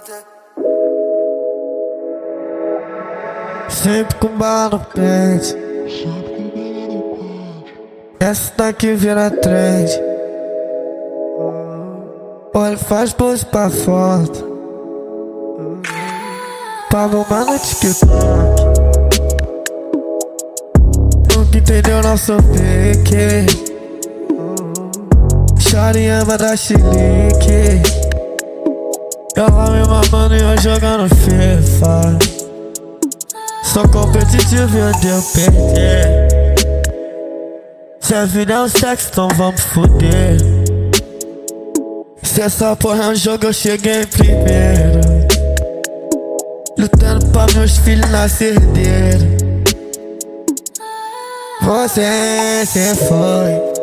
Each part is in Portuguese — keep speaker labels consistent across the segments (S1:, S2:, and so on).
S1: Sempre com bala no pente. Essa daqui vira trend. Olha, faz pose pra foto. Pra bombar no TikTok. Nunca entendeu nosso pique. Chorinha vai dar chilique. Ela me mamando e eu jogando FIFA. Sou competitivo e odeio perder. Se a vida é um sexo, então vamos foder. Se essa porra é um jogo, eu cheguei primeiro. Lutando pra meus filhos nascer herdeiro. Você se foi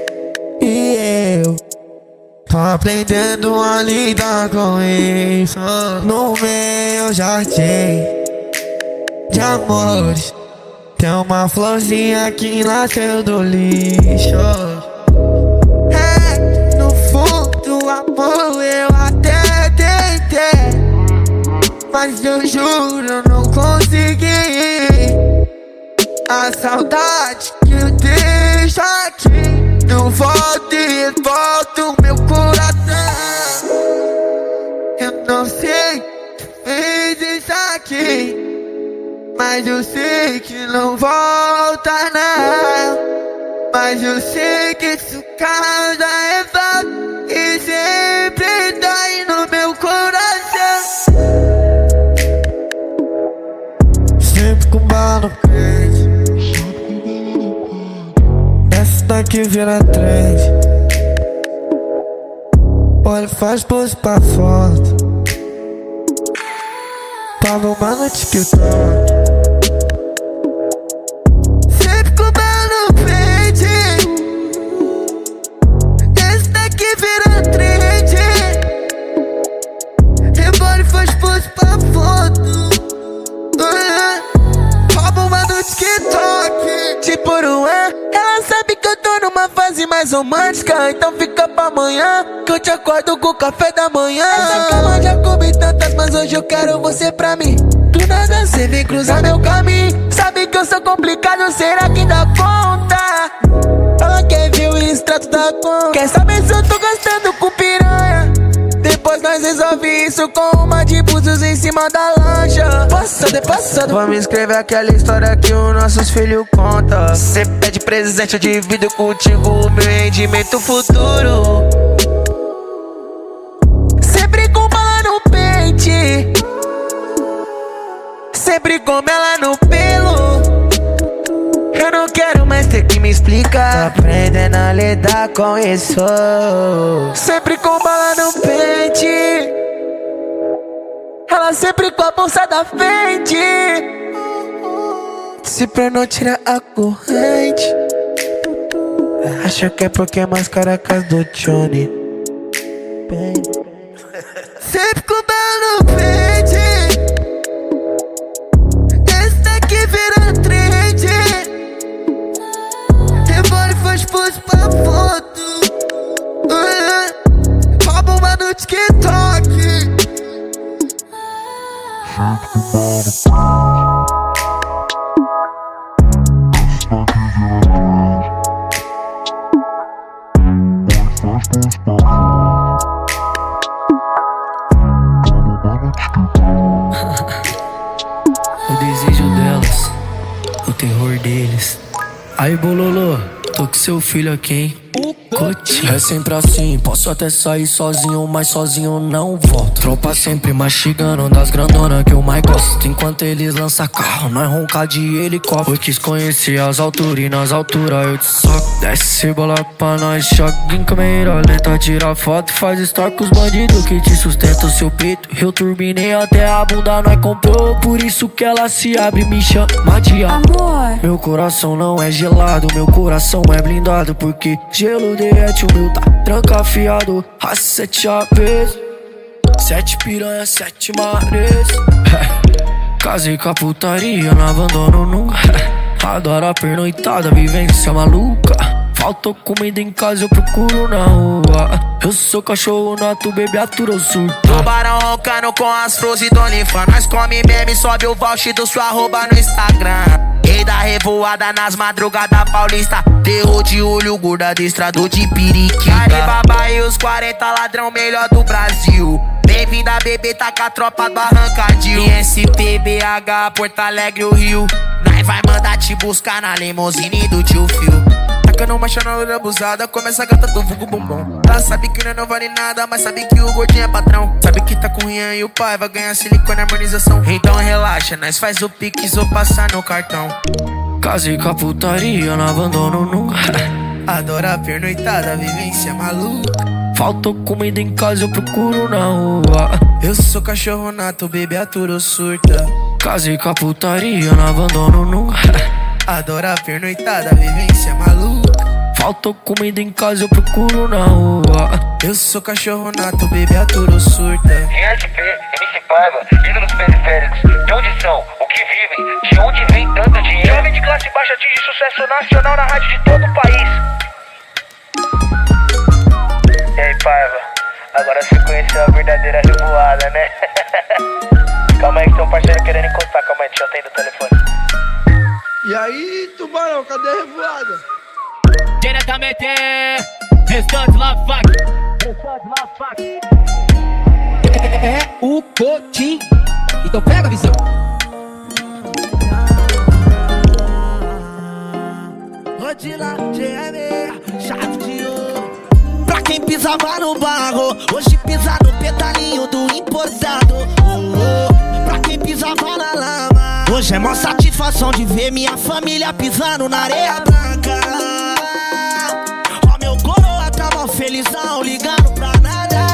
S1: e eu tô aprendendo a lidar com isso. No meu jardim de amores tem uma florzinha que nasceu do lixo. É, no fundo, amor, eu até tentei, mas eu juro, eu não consegui. A saudade que eu deixo aqui não volta e volta o meu coração. Eu não sei que fez isso aqui, mas eu sei que não volta não. Mas eu sei que isso causa revolta e sempre dói no meu coração. Sempre com bala no peito. Essa daqui vira trend. Olha, faz pose pra foto. Pra bombar no TikTok. Faz pose pra foto. Rouba uma no TikTok.
S2: Tipo Ruan, ela sabe que eu tô numa fase mais romântica. Então fica pra amanhã, que eu te acordo com o café da manhã. Essa cama já comi tantas, mas hoje eu quero você pra mim. Do nada cê vem cruzar meu caminho. Sabe que eu sou complicado, será que dá conta? Ela quer ver o extrato da conta. Quer saber se eu tô gastando com piranha? Depois nós resolve isso com uma de búzios em cima da lancha. Passado, vamos escrever aquela história que os nossos filhos contam. Cê pede presente, eu divido contigo o meu rendimento futuro. Sempre com bala no pente, sempre com ela no pelo. Eu não quero mais ter que me explicar. Tô aprendendo a lidar com isso. Sempre com bala no pente, ela sempre com a bolsa da frente. Se pra não tirar a corrente, acha que é porque é mais caracas do Johnny.
S1: Sempre com bala no pente. Esse daqui vira trend. Revólver faz pose pra foto. Rouba uma no TikTok.
S3: O desejo delas, o terror deles. Aí, Bololô, tô com seu filho aqui, hein? É sempre assim, posso até sair sozinho, mas sozinho não volto. Tropa sempre mastigando das grandonas que eu mais gosto. Enquanto eles lançam carro, nós ronca de helicóptero. Eu quis conhecer as alturas e nas alturas eu te soco. Desce bola pra nós, choque em câmera lenta. Tira foto, faz story com os bandidos que te sustentam seu peito. Eu turbinei até a bunda, nós comprou. Por isso que ela se abre e me chama de amor. Meu coração não é gelado, meu coração é blindado. Porque gelo derrete, o meu tá trancafiado. A 7 aves, 7 piranha, 7 mares. Casei com a putaria, não abandono nunca. Adoro a pernoitada, vivência maluca. Faltou comida em casa, eu procuro na rua. Eu sou cachorro nato, bebê, atura o surto.
S2: Tubarão roncando com as flores do Onlyfans. Nós come meme, sobe o voucher do sua arroba no Instagram. Rei da revoada nas madrugadas paulista. Terror de olho, gordo adestrador de periquita. Caribaba e os 40 ladrão melhor do Brasil. Bem-vinda, bebê, tá com a tropa do Arrancadil. ISP, BH, Porto Alegre, o Rio. Nós vai mandar te buscar na limousine do tio Phil. Tacando marcha na hora abusada, começa a gata do vulgo bombom. Ela sabe que não vale nada, mas sabe que o gordinho é patrão. Sabe que tá com Rian e o pai vai ganhar silicone e harmonização. Então relaxa, nós faz o pix ou passar no cartão.
S3: Casei com a putaria, não abandono nunca.
S2: Adora a pernoitada, vivência maluca.
S3: Faltou comida em casa, eu procuro na rua.
S2: Eu sou cachorro nato, bebê, atura ou surta.
S3: Casei com a putaria, não abandono nunca.
S2: Adora a pernoitada, vivência maluca.
S3: Faltou comida em casa, eu procuro na rua.
S2: Eu sou cachorro nato, bebê, atura ou surta.
S4: ISP, MC Paiva, ídolos periféricos. De onde são? O que vivem? De onde vem tanto dinheiro? Jovem de classe baixa atinge sucesso nacional na rádio de todo o país. E aí, Paiva, agora você conheceu a verdadeira revoada, né? Calma aí que tem um parceiro querendo encostar. Calma aí, deixa eu atender o telefone.
S1: E aí, Tubarão, cadê a revoada?
S5: Diretamente, restante lá, fac. É o Cotim. Então pega a visão.
S2: Rodila, GM, chave de ouro. Pra quem pisava no barro, hoje pisa no pedalinho do importado. Pra quem pisava na lama, hoje é mó satisfação de ver minha família pisando na areia branca. Ó, meu coroa tá mó felizão, ligando pra nada.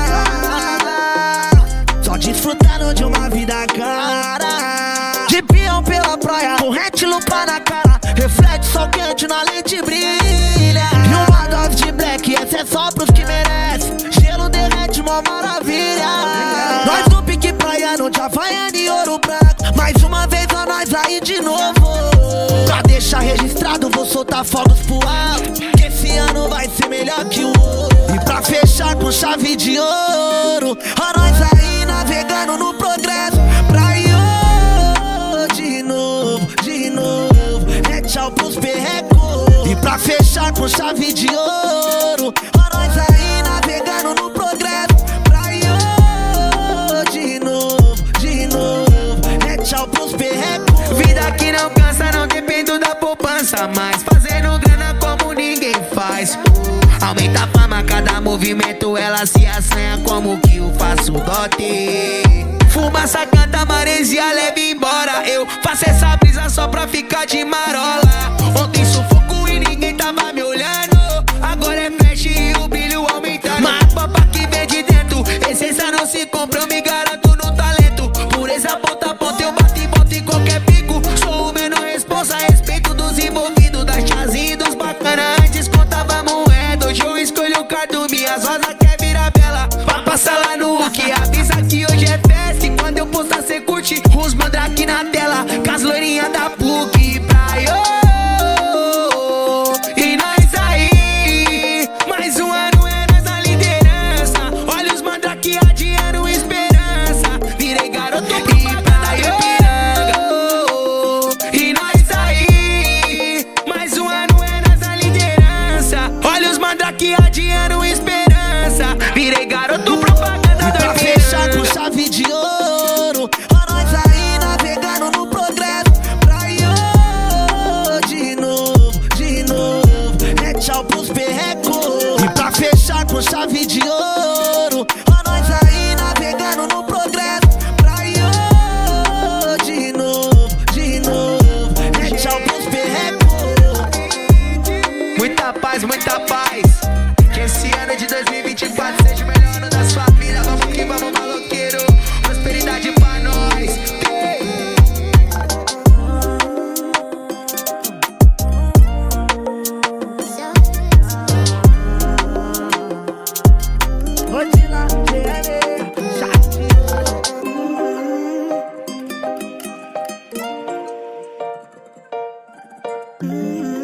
S2: Só desfrutando de uma vida cara. De peão pela praia, corrente, lupa na cara. Reflete sol quente na lente brilha. E uma dose de black, essa é só pros que merecem. Gelo derrete, mó maravilha. Nós do pique praiano de Havaiana e Ouro Branco. Mais uma vez a nós aí de novo. Pra deixar registrado, vou soltar fogos pro alto, que esse ano vai ser melhor que o outro. E pra fechar com chave de ouro, a nós aí navegando no progresso. Praia de novo, de novo. É tchau pros perrecos. E pra fechar com chave de ouro, a nós aí navegando no progresso. Praia de novo, de novo. É tchau pros perrecos. Vida que não cansa, não dependo da poupança, mas fazendo grana como ninguém faz. Aumenta a fama, cada movimento ela se assanha como que eu faço dote. Fumaça canta, maresia leva embora. Eu faço essa brisa só pra ficar de marola. Ontem sufoco e ninguém tava me olhando. Agora é flash e o brilho aumentando. Mas papa que vem de dentro, essência não se compra, eu me garanto no talento. Por essa ponta a ponta eu bato e boto em qualquer pico. Sou o menor responsa a respeito dos envolvidos, das chazinhas e dos bacana. Antes contava moeda, hoje eu escolho o cardo. Minhas rosas quer virar bela, pra passar lá no que avisa que hoje é festa. E quando eu postar cê curte os mandrake na tela, com as loirinhas da PUC praia. E nós aí, mais um ano é nós na liderança. Olha os mandrake adiando esperança. Virei garoto propaganda e Ipiranga. E nós aí, mais um ano é nós na liderança. Olha os mandrake adiando esperança. Virei garoto propaganda da Ipiranga. Fechar com chave de ouro, a nós aí navegando no progresso. Praia de novo, de novo. É tchau pros perrecos. E pra fechar com chave de ouro, a nós aí navegando no progresso. Praia de novo, de novo. É tchau pros perrecos. Muita paz, muita paz. Que esse ano de 2024 seja o melhor ano da sua vida. Vamos que vamos, maloqueiro. Prosperidade pra nós. Rodila, GM, chave de ouro.